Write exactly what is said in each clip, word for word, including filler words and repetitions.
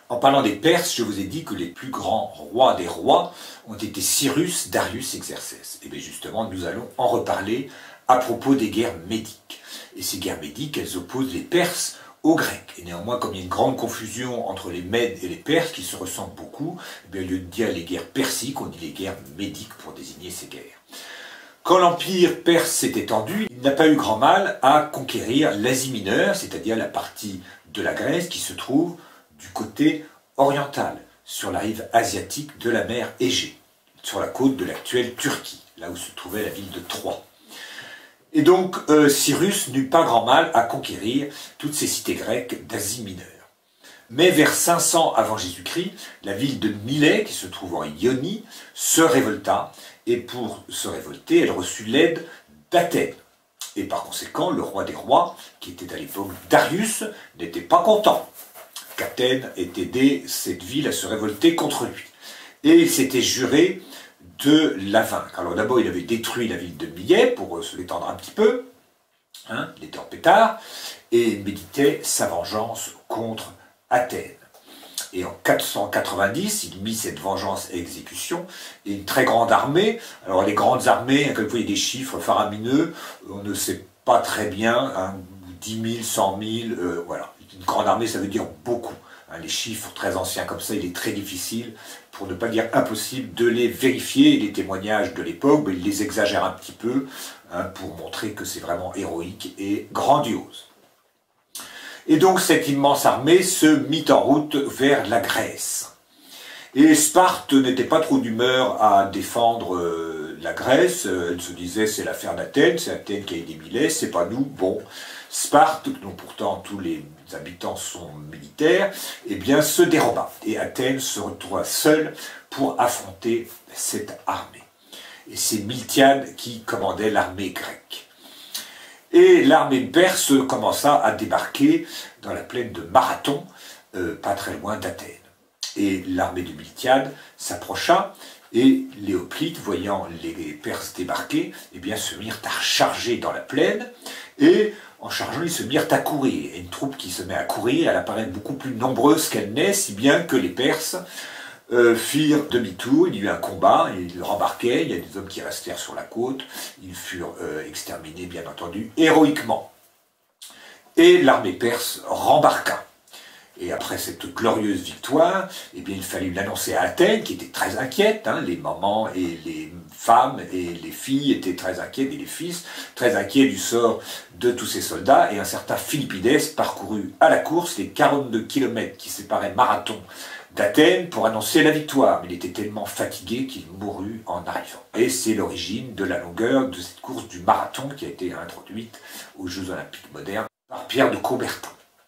En parlant des Perses, je vous ai dit que les plus grands rois des rois ont été Cyrus, Darius et Xerxès. Et bien justement, nous allons en reparler à propos des guerres médiques. Et ces guerres médiques, elles opposent les Perses aux Grecs. Et néanmoins, comme il y a une grande confusion entre les Mèdes et les Perses, qui se ressemblent beaucoup, eh bien, au lieu de dire les guerres persiques, on dit les guerres médiques pour désigner ces guerres. Quand l'empire perse s'est étendu, il n'a pas eu grand mal à conquérir l'Asie mineure, c'est-à-dire la partie de la Grèce qui se trouve du côté oriental, sur la rive asiatique de la mer Égée, sur la côte de l'actuelle Turquie, là où se trouvait la ville de Troie. Et donc euh, Cyrus n'eut pas grand mal à conquérir toutes ces cités grecques d'Asie mineure. Mais vers cinq cents avant Jésus-Christ, la ville de Milet, qui se trouve en Ionie, se révolta, et pour se révolter, elle reçut l'aide d'Athènes. Et par conséquent, le roi des rois, qui était à l'époque Darius, n'était pas content qu'Athènes ait aidé cette ville à se révolter contre lui. Et il s'était juré de la vaincre. Alors d'abord, il avait détruit la ville de Milet pour se détendre un petit peu, hein, il était en pétard, et méditait sa vengeance contre Athènes. Et en quatre cent quatre-vingt-dix, il mit cette vengeance à exécution, et une très grande armée, alors les grandes armées, quelquefois il y a des chiffres faramineux, on ne sait pas très bien, hein, dix mille, cent mille, euh, voilà. Une grande armée, ça veut dire beaucoup. Hein, les chiffres très anciens comme ça, il est très difficile, pour ne pas dire impossible, de les vérifier. Les témoignages de l'époque, ben, ils les exagèrent un petit peu, hein, pour montrer que c'est vraiment héroïque et grandiose. Et donc cette immense armée se mit en route vers la Grèce. Et Sparte n'était pas trop d'humeur à défendre euh, la Grèce. Elle se disait c'est l'affaire d'Athènes, c'est Athènes qui a aidé Milet, c'est pas nous. Bon, Sparte, dont pourtant tous les habitants sont militaires, eh bien se déroba. Et Athènes se retrouva seule pour affronter cette armée. Et c'est Miltiade qui commandait l'armée grecque. Et l'armée perse commença à débarquer dans la plaine de Marathon, euh, pas très loin d'Athènes. Et l'armée de Miltiade s'approcha, et les hoplites, voyant les Perses débarquer, eh bien, se mirent à charger dans la plaine, et en chargeant, ils se mirent à courir. Et une troupe qui se met à courir, elle apparaît beaucoup plus nombreuse qu'elle n'est, si bien que les Perses Euh, firent demi-tour, il y eut un combat, ils rembarquaient, il y a des hommes qui restèrent sur la côte, ils furent euh, exterminés bien entendu, héroïquement. Et l'armée perse rembarqua. Et après cette glorieuse victoire, eh bien, il fallut l'annoncer à Athènes, qui était très inquiète, hein, les mamans et les femmes et les filles étaient très inquiètes, et les fils, très inquiets du sort de tous ces soldats, et un certain Philippides parcourut à la course les quarante-deux kilomètres qui séparaient Marathon d'Athènes pour annoncer la victoire, mais il était tellement fatigué qu'il mourut en arrivant. Et c'est l'origine de la longueur de cette course du marathon qui a été introduite aux Jeux Olympiques modernes par Pierre de Coubertin.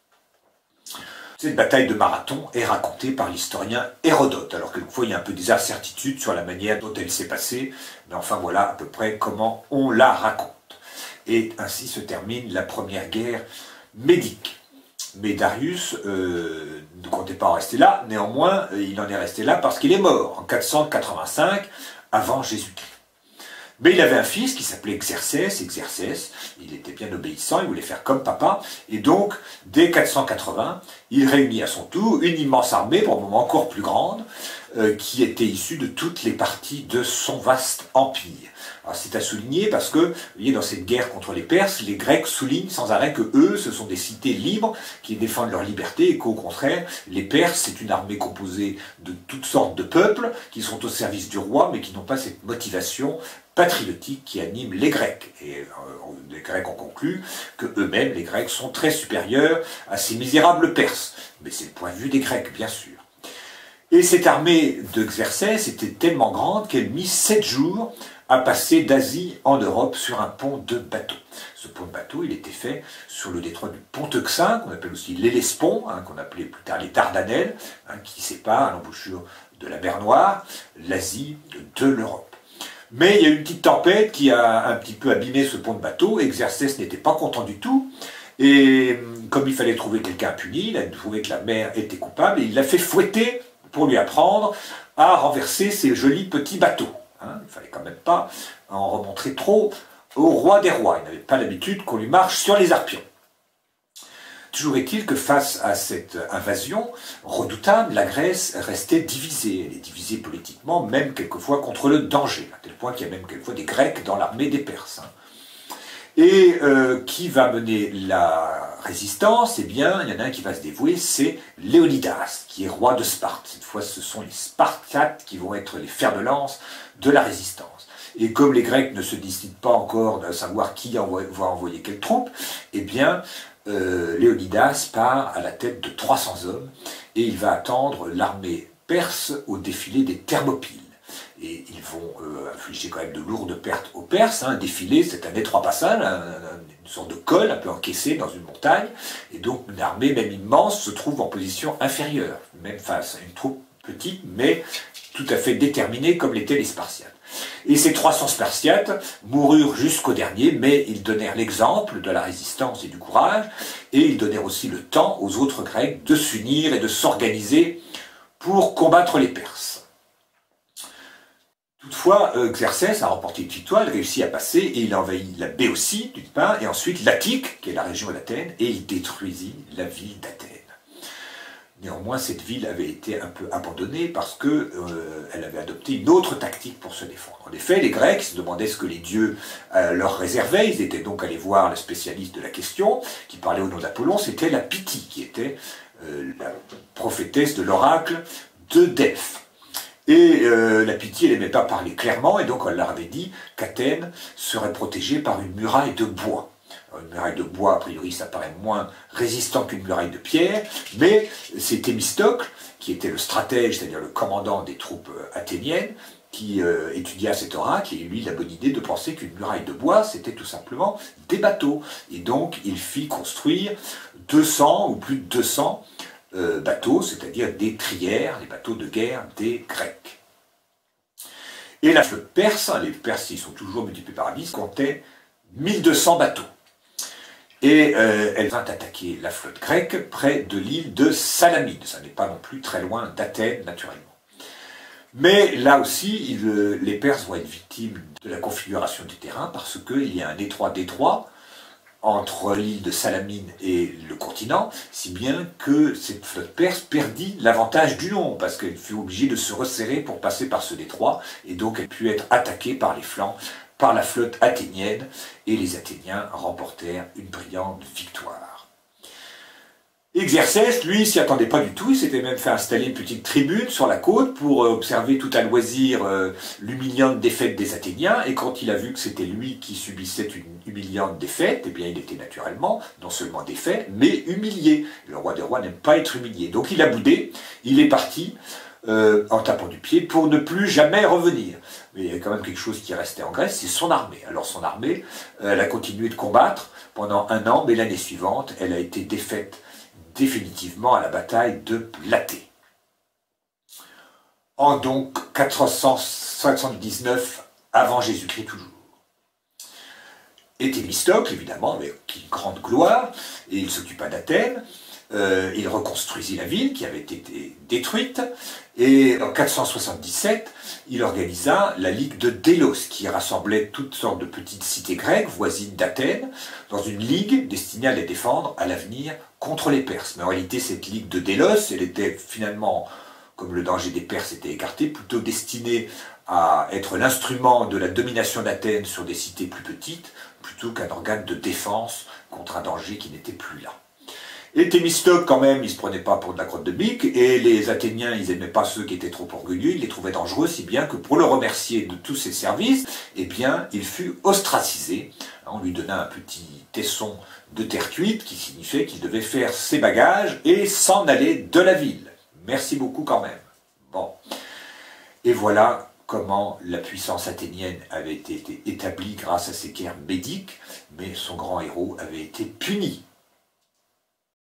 Cette bataille de Marathon est racontée par l'historien Hérodote, alors que quelquefois il y a un peu des incertitudes sur la manière dont elle s'est passée, mais enfin voilà à peu près comment on la raconte. Et ainsi se termine la première guerre médique. Mais Darius euh, ne comptait pas en rester là, néanmoins il en est resté là parce qu'il est mort en quatre cent quatre-vingt-cinq avant Jésus-Christ. Mais il avait un fils qui s'appelait Xerxès, Xerxès, il était bien obéissant, il voulait faire comme papa, et donc dès quatre cent quatre-vingts, il réunit à son tour une immense armée, pour le moment encore plus grande, euh, qui était issue de toutes les parties de son vaste empire. C'est à souligner parce que, vous voyez, dans cette guerre contre les Perses, les Grecs soulignent sans arrêt que eux, ce sont des cités libres qui défendent leur liberté et qu'au contraire, les Perses, c'est une armée composée de toutes sortes de peuples qui sont au service du roi mais qui n'ont pas cette motivation patriotique qui anime les Grecs. Et euh, les Grecs ont conclu que eux-mêmes, les Grecs, sont très supérieurs à ces misérables Perses. Mais c'est le point de vue des Grecs, bien sûr. Et cette armée de Xerxès était tellement grande qu'elle mit sept jours à passer d'Asie en Europe sur un pont de bateau. Ce pont de bateau, il était fait sur le détroit du Pont-Euxin, qu'on appelle aussi l'Hellespont, hein, qu'on appelait plus tard les Dardanelles, hein, qui sépare à l'embouchure de la mer Noire l'Asie de l'Europe. Mais il y a eu une petite tempête qui a un petit peu abîmé ce pont de bateau, et Xerxès n'était pas content du tout, et comme il fallait trouver quelqu'un à punir, il a trouvé que la mer était coupable, et il l'a fait fouetter pour lui apprendre à renverser ses jolis petits bateaux. Hein, il ne fallait quand même pas en remontrer trop au roi des rois. Il n'avait pas l'habitude qu'on lui marche sur les arpions. Toujours est-il que face à cette invasion redoutable, la Grèce restait divisée. Elle est divisée politiquement, même quelquefois contre le danger, à tel point qu'il y a même quelquefois des Grecs dans l'armée des Perses. Et euh, qui va mener la résistance? Eh bien, il y en a un qui va se dévouer, c'est Léonidas, qui est roi de Sparte. Cette fois, ce sont les Spartiates qui vont être les fers de lance de la résistance. Et comme les Grecs ne se décident pas encore de savoir qui envoie, va envoyer quelle troupe, eh bien, euh, Léonidas part à la tête de trois cents hommes, et il va attendre l'armée perse au défilé des Thermopyles. Et ils vont euh, infliger quand même de lourdes pertes aux Perses. Hein. Un défilé, c'est un étroit passage, un, un, une sorte de col un peu encaissé dans une montagne. Et donc une armée, même immense, se trouve en position inférieure, même face à une troupe petite, mais tout à fait déterminée comme l'étaient les Spartiates. Et ces trois cents Spartiates moururent jusqu'au dernier, mais ils donnèrent l'exemple de la résistance et du courage, et ils donnèrent aussi le temps aux autres Grecs de s'unir et de s'organiser pour combattre les Perses. Toutefois, Xerxès a remporté une victoire, il réussit à passer et il envahit la Béotie, d'une part, et ensuite l'Attique, qui est la région d'Athènes, et il détruisit la ville d'Athènes. Néanmoins, cette ville avait été un peu abandonnée parce qu'elle euh, avait adopté une autre tactique pour se défendre. En effet, les Grecs se demandaient ce que les dieux euh, leur réservaient, ils étaient donc allés voir le spécialiste de la question, qui parlait au nom d'Apollon, c'était la Pythie, qui était euh, la prophétesse de l'oracle de Delphes. Et euh, la Pythie, elle n'aimait pas parler clairement, et donc on leur avait dit qu'Athènes serait protégée par une muraille de bois. Alors, une muraille de bois, a priori, ça paraît moins résistant qu'une muraille de pierre, mais c'est Thémistocle, qui était le stratège, c'est-à-dire le commandant des troupes athéniennes, qui euh, étudia cet oracle, et lui, il a la bonne idée de penser qu'une muraille de bois, c'était tout simplement des bateaux. Et donc, il fit construire deux cents, ou plus de deux cents, Euh, bateaux, c'est-à-dire des trières, les bateaux de guerre des Grecs. Et la flotte perse, les Perses ils sont toujours multipliés par dix, comptait mille deux cents bateaux. Et euh, elle vint attaquer la flotte grecque près de l'île de Salamine. Ça n'est pas non plus très loin d'Athènes, naturellement. Mais là aussi, il, les Perses vont être victimes de la configuration du terrain parce qu'il y a un étroit détroit entre l'île de Salamine et le continent, si bien que cette flotte perse perdit l'avantage du nom, parce qu'elle fut obligée de se resserrer pour passer par ce détroit, et donc elle put être attaquée par les flancs, par la flotte athénienne, et les Athéniens remportèrent une brillante victoire. Xerxès, lui, s'y attendait pas du tout, il s'était même fait installer une petite tribune sur la côte pour observer tout à loisir euh, l'humiliante défaite des Athéniens, et quand il a vu que c'était lui qui subissait une humiliante défaite, eh bien il était naturellement non seulement défait, mais humilié. Le roi des rois n'aime pas être humilié, donc il a boudé, il est parti euh, en tapant du pied pour ne plus jamais revenir. Mais il y a quand même quelque chose qui restait en Grèce, c'est son armée. Alors son armée, elle a continué de combattre pendant un an, mais l'année suivante, elle a été défaite définitivement à la bataille de Platée. En donc quatre cent soixante-dix-neuf avant Jésus-Christ toujours. Et Thémistocle, évidemment, avec une grande gloire, et il s'occupa d'Athènes, euh, il reconstruisit la ville qui avait été détruite, et en quatre cent soixante-dix-sept, il organisa la Ligue de Délos, qui rassemblait toutes sortes de petites cités grecques voisines d'Athènes, dans une ligue destinée à les défendre à l'avenir contre les Perses. Mais en réalité, cette Ligue de Délos, elle était finalement, comme le danger des Perses était écarté, plutôt destinée à être l'instrument de la domination d'Athènes sur des cités plus petites, plutôt qu'un organe de défense contre un danger qui n'était plus là. Et Thémistocle, quand même, il se prenait pas pour de la crotte de bique, et les Athéniens, ils aimaient pas ceux qui étaient trop orgueilleux, ils les trouvaient dangereux, si bien que pour le remercier de tous ses services, eh bien, il fut ostracisé. On lui donna un petit tesson de terre cuite, qui signifiait qu'il devait faire ses bagages et s'en aller de la ville. Merci beaucoup quand même. Bon. Et voilà comment la puissance athénienne avait été établie grâce à ces guerres médiques, mais son grand héros avait été puni